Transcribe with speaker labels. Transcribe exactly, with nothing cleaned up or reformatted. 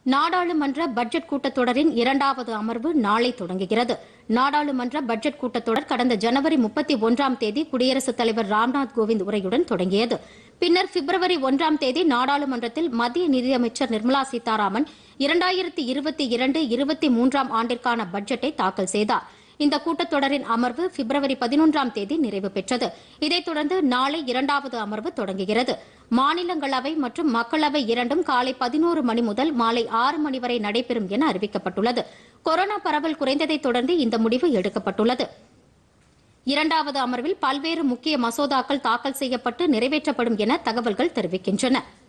Speaker 1: நாடாளுமன்ற பட்ஜெட் கூட்டத்தொடரின் இரண்டாவது அமர்வு நாளை தொடங்குகிறது. நாடாளுமன்ற பட்ஜெட் கூட்டத்தொடர் கடந்த ஜனவரி முப்பத்தி ஒன்றாம் தேதி குடியரசுத் தலைவர் ராம்நாத் கோவிந்த் உரையுடன் தொடங்கியது. பின்னர் பிப்ரவரி ஒன்றாம் தேதி நாடாளுமன்றத்தில் மத்திய நிதியமைச்சர் நிர்மலா சீதாராமன் இரண்டாயிரத்தி இருபத்தி இரண்டு இருபத்தி மூன்றாம் ஆண்டிற்கான பட்ஜெட்டை தாக்கல் செய்தார். இந்த கூட்டத்தொடரின் அமர்வு பிப்ரவரி பதினொன்றாம் தேதி நிறைவு பெற்றது. இதைத் தொடர்ந்து நாளை இரண்டாவது அமர்வு தொடங்குகிறது. மாநிலங்களவை மற்றும் மக்களவை இரண்டும் காலை பதினோரு மணி முதல் மாலை ஆறு மணி வரை நடைபெறும் என அறிவிக்கப்பட்டுள்ளது. கொரோனா பரவல் குறைந்ததைத் தொடர்ந்து இந்த முடிவு எடுக்கப்பட்டுள்ளது. இரண்டாவது அமர்வில் பல்வேறு முக்கிய மசோதாக்கள் தாக்கல் செய்யப்பட்டு நிறைவேற்றப்படும் என தகவல்கள் தெரிவிக்கின்றன.